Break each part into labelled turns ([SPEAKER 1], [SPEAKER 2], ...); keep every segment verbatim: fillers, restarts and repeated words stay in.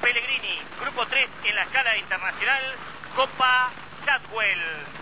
[SPEAKER 1] Pellegrini. Grupo tres en la escala internacional, Copa Shadwell.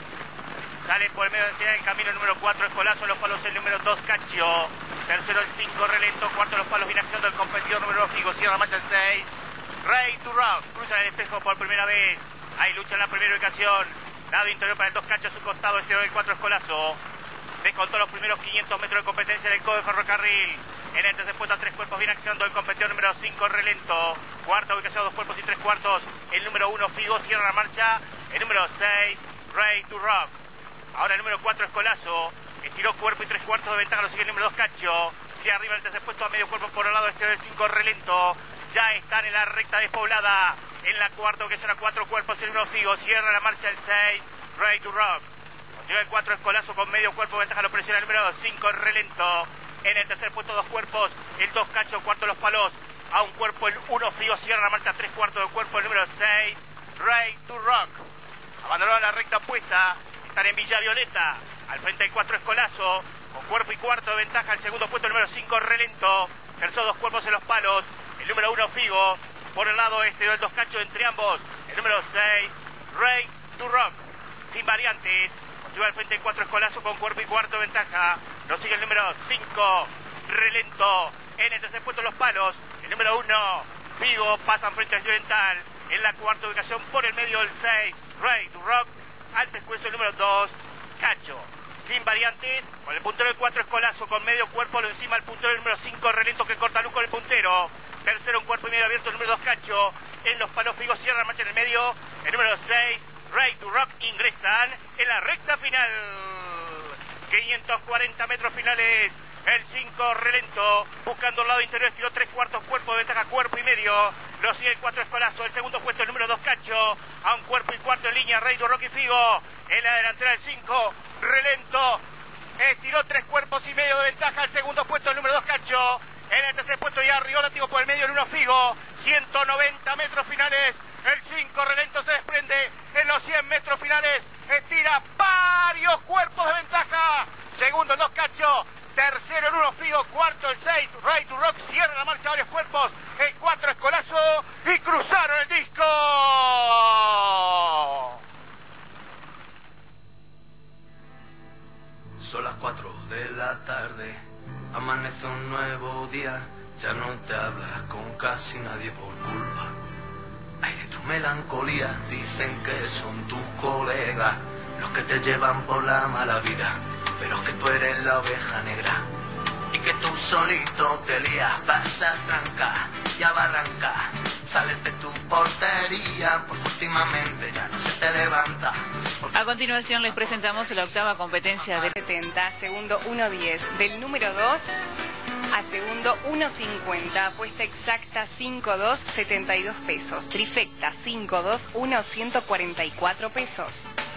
[SPEAKER 1] Sale por el medio de el camino el número cuatro, Escolazo, los palos el número dos, Cacho. Tercero el cinco, Relento. Cuarto los palos, viene accionando el competidor número Figo. Cierra la marcha el seis, Ready to Rock. Cruzan el espejo por primera vez. Hay lucha en la primera ubicación. Lado interior para el dos, Cacho a su costado. Exterior el cuatro, Escolazo. Descontó los primeros quinientos metros de competencia del Kobe Ferrocarril. En el tercer puesto a tres cuerpos viene accionando el competidor número cinco, Relento. Cuarta ubicación, dos cuerpos y tres cuartos. El número uno, Figo. Cierra la marcha el número seis, Ready to Rock. Ahora el número cuatro, Escolazo. Estiró cuerpo y tres cuartos de ventaja. Lo sigue el número dos, Cacho. Se arriba el tercer puesto a medio cuerpo por el lado exterior del cinco, Relento. Ya están en la recta despoblada. En la cuarta ubicación a cuatro cuerpos el número Figo. Cierra la marcha el seis, Ready to Rock. Llega el cuatro, Escolazo con medio cuerpo de ventaja. Lo presiona el número cinco, Relento. En el tercer puesto dos cuerpos. El dos, Cacho. Cuarto los palos. A un cuerpo el uno, Figo. Cierra la marcha tres cuartos de cuerpo el número seis, Ready to Rock. Abandonó la recta opuesta. Están en Villa Violeta. Al frente el cuatro, Escolazo. Con cuerpo y cuarto de ventaja. El segundo puesto el número cinco, Relento. Tercero dos cuerpos en los palos. El número uno, Figo. Por el lado este del dos, Cacho entre ambos. El número seis, Ready to Rock. Sin variantes. Continúa al frente el cuatro, Escolazo con cuerpo y cuarto de ventaja. Lo sigue el número cinco, Relento. En el tercer puesto los palos. El número uno, Figo. Pasan frente al Oriental. En la cuarta ubicación por el medio el seis, Ready to Rock. Al pescuezo el número dos, Cacho. Sin variantes, con el puntero del cuatro, Escolazo con medio cuerpo, lo encima el puntero del número cinco, Relento, que corta luz con el puntero. Tercero, un cuerpo y medio abierto, el número dos, Cacho. En los palos, Figo cierra la marcha en el medio. El número seis, Ready to Rock, ingresan en la recta final. quinientos cuarenta metros finales. El cinco, Relento, buscando el lado interior, estiró tres cuartos, cuerpo de ventaja, cuerpo y medio. Lo sigue el cuatro, Escolazo. El segundo puesto, el número dos, Cacho. A un cuerpo y cuarto en línea, Ready to Rock y Figo. En la delantera el cinco, Relento. Estiró tres cuerpos y medio de ventaja. El segundo puesto, el número dos, Cacho. En el tercer puesto ya arriba, látigo por el medio, el uno, Figo. ciento noventa metros finales. El cinco, Relento, se desprende en los cien metros finales. Estira varios cuerpos de ventaja. Segundo, el dos, Cacho. Tercero, el uno, Figo. Cuarto, el seis, Ready to Rock. Cierra la marcha varios cuerpos. El cuatro, Escolazo. Y cruzaron el disco.
[SPEAKER 2] Son las cuatro de la tarde. Amanece un nuevo día. Ya no te hablas con casi nadie por culpa. Ay, de tu melancolía. Dicen que son tus colegas los que te llevan por la mala vida, pero que tú eres la oveja negra y que tú solito te lías, vas a trancar y a barrancar, sales de tu portería porque últimamente ya no se te levanta.
[SPEAKER 3] A continuación les presentamos la octava competencia de
[SPEAKER 4] setenta, segundo uno diez, del número dos a segundo uno cincuenta, apuesta exacta cinco dos, setenta y dos pesos, trifecta cinco dos, uno, ciento cuarenta y cuatro pesos.